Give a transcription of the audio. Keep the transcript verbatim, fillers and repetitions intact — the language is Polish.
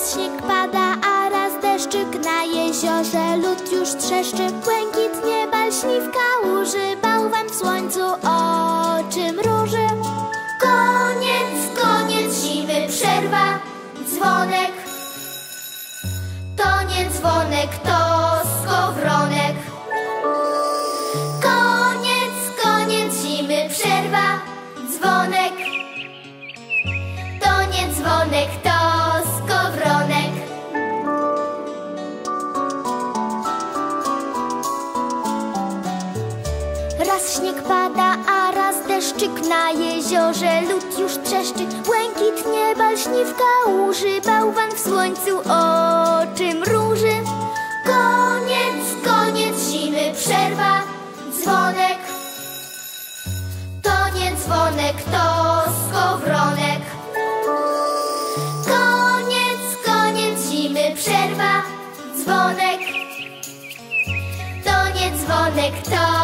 Raz śnieg pada, a raz deszczyk na jeziorze. Lód już trzeszczy, błękit nieba lśni w kałuży. Bałwan w słońcu oczy mruży. Koniec, koniec zimy, przerwa, dzwonek. To nie dzwonek, to skowronek. Koniec, koniec zimy, przerwa, dzwonek. To nie dzwonek, to skowronek. Raz śnieg pada, a raz deszczyk na jeziorze. Lód już trzeszczy, błękit nieba lśni w kałuży. Bałwan w słońcu oczy mruży. Koniec, koniec zimy, przerwa, dzwonek. To nie dzwonek, to skowronek. Koniec, koniec zimy, przerwa, dzwonek. To nie dzwonek, to